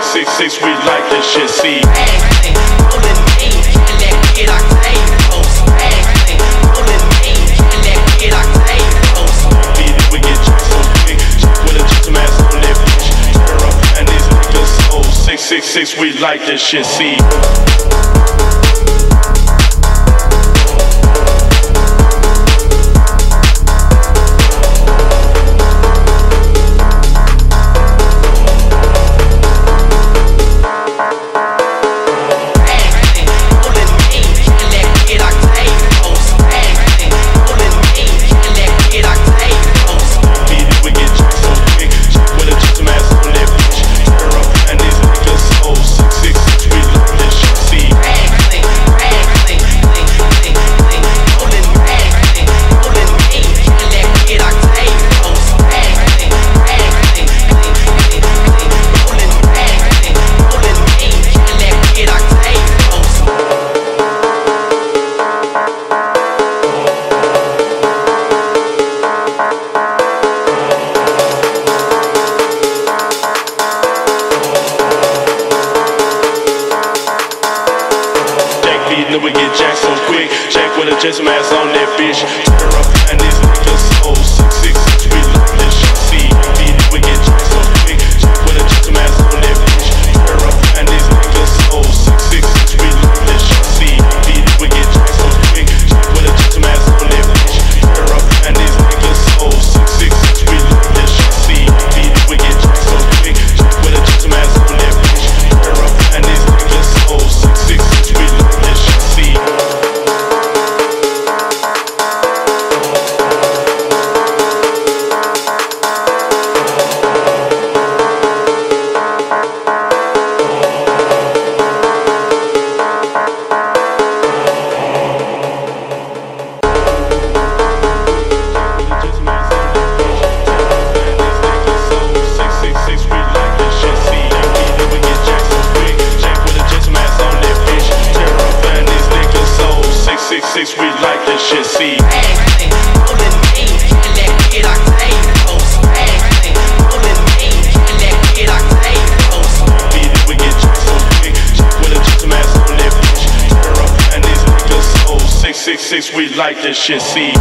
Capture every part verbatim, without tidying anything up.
six six, we like this shit, see. Six six, we like this shit, see. We get jacked so quick, jack with a just mask on that bitch. Turn up and these niggas so six six six, we like this shit, see. We get jacked so quick, jack with a just mask on that bitch. Turn up and these niggas so six six six, we like this shit, see. We get jacked so quick, jack with a just mask on that bitch. Turn up and these niggas so six six six, we like this shit, see. We get jacked so quick, jack with a just mask on that bitch. Turn up and these niggas so six six six, we like this shit. Six, we like this shit, see. We get jacked so quick, jack with a just mask on that bitch. Turn up and these niggas so six six six, we like this shit, see.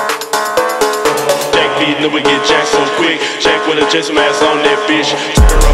We get jacked so quick, jack with a just mask on that bitch. Turn